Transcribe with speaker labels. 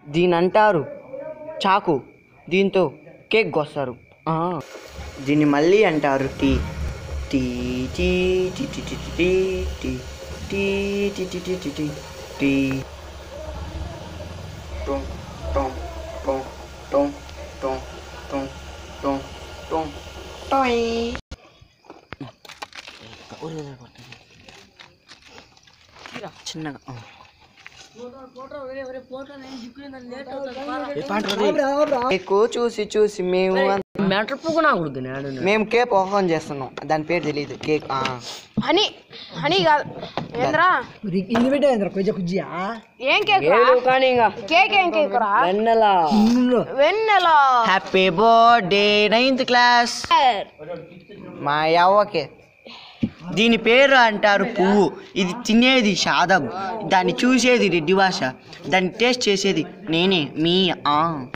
Speaker 1: దీని అంటారు చాకు. దీంతో కేక్ కోస్తారు. దీన్ని మళ్ళీ అంటారు టీ. టీ టీ టీ టీ టీ టీ టీ టీ టీ టీ టీ టీ టీ టీ. టొం టొం టొం టొం టొం టొం టొం టొం టొయ్. చిన్నగా చూసి చూసి మేము కేక్ ఓపెన్ చేస్తున్నాం. దాని పేరు తెలియదు. కేక్
Speaker 2: హనీ హనీ కాదు ఏంద్రా ఏం కేక్ కేక్ ఏం కేక్ రా వెన్నెల.
Speaker 1: హ్యాపీ బర్త్డే 9th క్లాస్ మా యవ్వకే. దీని పేరు అంటారు పువ్వు. ఇది తినేది షాదబ్. దాన్ని చూసేది రెడ్డి భాష. దాన్ని టేస్ట్ చేసేది నేనే మీ